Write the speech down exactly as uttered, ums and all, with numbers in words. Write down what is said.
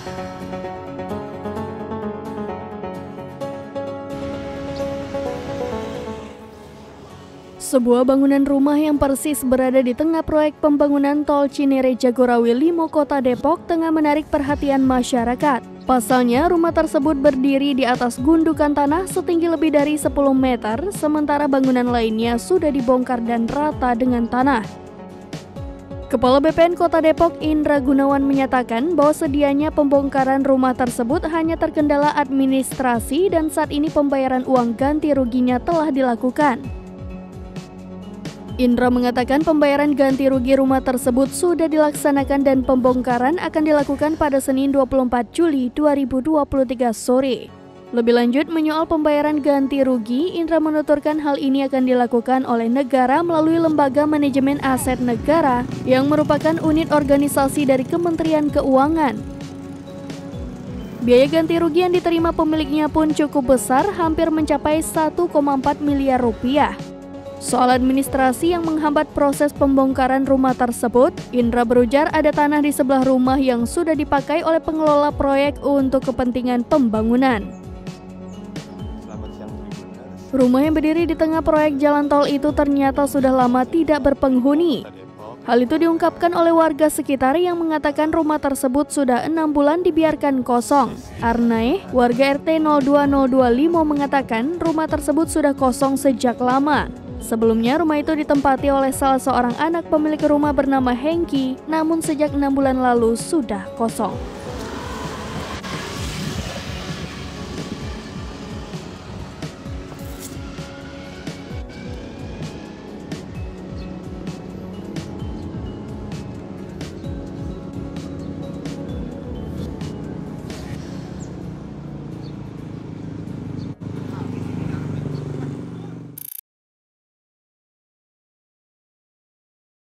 Sebuah bangunan rumah yang persis berada di tengah proyek pembangunan tol Cinere-Jagorawi lima Kota Depok tengah menarik perhatian masyarakat. Pasalnya, rumah tersebut berdiri di atas gundukan tanah setinggi lebih dari sepuluh meter, sementara bangunan lainnya sudah dibongkar dan rata dengan tanah. Kepala B P N Kota Depok Indra Gunawan menyatakan bahwa sedianya pembongkaran rumah tersebut hanya terkendala administrasi dan saat ini pembayaran uang ganti ruginya telah dilakukan. Indra mengatakan pembayaran ganti rugi rumah tersebut sudah dilaksanakan dan pembongkaran akan dilakukan pada Senin dua puluh empat Juli dua ribu dua puluh tiga sore. Lebih lanjut, menyoal pembayaran ganti rugi, Indra menuturkan hal ini akan dilakukan oleh negara melalui Lembaga Manajemen Aset Negara yang merupakan unit organisasi dari Kementerian Keuangan. Biaya ganti rugi yang diterima pemiliknya pun cukup besar, hampir mencapai satu koma empat miliar rupiah. Soal administrasi yang menghambat proses pembongkaran rumah tersebut, Indra berujar ada tanah di sebelah rumah yang sudah dipakai oleh pengelola proyek untuk kepentingan pembangunan. Rumah yang berdiri di tengah proyek jalan tol itu ternyata sudah lama tidak berpenghuni. Hal itu diungkapkan oleh warga sekitar yang mengatakan rumah tersebut sudah enam bulan dibiarkan kosong. Arnae, warga R T nol dua nol dua lima mengatakan rumah tersebut sudah kosong sejak lama. Sebelumnya, rumah itu ditempati oleh salah seorang anak pemilik rumah bernama Hengki, namun sejak enam bulan lalu sudah kosong.